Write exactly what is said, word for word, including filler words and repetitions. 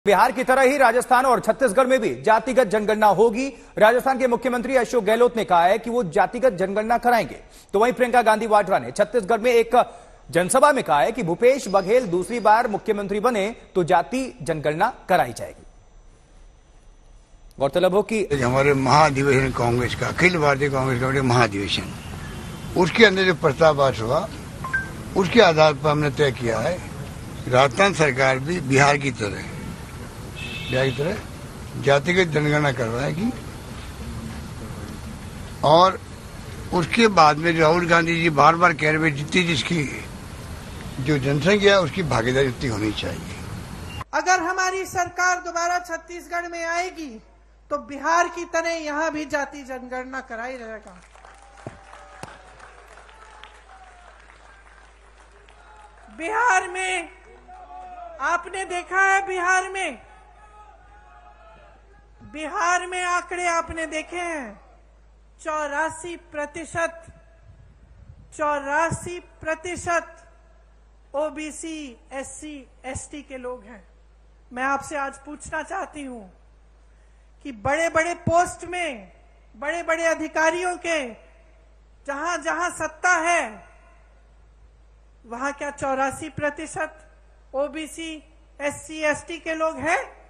बिहार की तरह ही राजस्थान और छत्तीसगढ़ में भी जातिगत जनगणना होगी। राजस्थान के मुख्यमंत्री अशोक गहलोत ने कहा है कि वो जातिगत जनगणना कराएंगे। तो वहीं प्रियंका गांधी वाड्रा ने छत्तीसगढ़ में एक जनसभा में कहा है कि भूपेश बघेल दूसरी बार मुख्यमंत्री बने तो जाति जनगणना कराई जाएगी। गौरतलब हो कि हमारे महाधिवेशन कांग्रेस का, अखिल भारतीय कांग्रेस कमेटी महाधिवेशन, उसके अंदर जो प्रस्ताव पास हुआ उसके आधार पर हमने तय किया है राजस्थान सरकार भी बिहार की तरह बिहार की तरह जातिगत जनगणना करवाएगी और उसके बाद में राहुल गांधी जी बार बार कह रहे जितनी जिसकी जो जनसंख्या है उसकी भागीदारी उतनी होनी चाहिए। अगर हमारी सरकार दोबारा छत्तीसगढ़ में आएगी तो बिहार की तरह यहाँ भी जाति जनगणना कराई रहेगा। बिहार में आपने देखा है, बिहार में बिहार में आंकड़े आपने देखे हैं, चौरासी प्रतिशत चौरासी प्रतिशत ओबीसी, एससी, एसटी के लोग हैं। मैं आपसे आज पूछना चाहती हूं कि बड़े बड़े पोस्ट में बड़े बड़े अधिकारियों के जहां जहां सत्ता है वहां क्या चौरासी प्रतिशत ओबीसी, एससी, एसटी के लोग हैं?